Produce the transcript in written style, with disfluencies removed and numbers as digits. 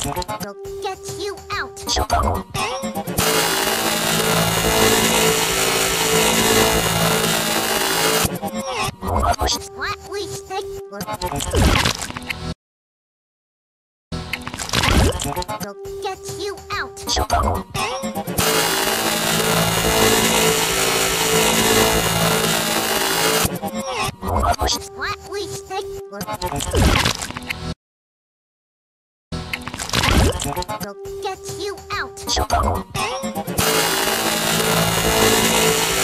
We'll get you out. Csupo. What we say. We'll get you out. Csupo. What we say. We'll get you out. Csupo.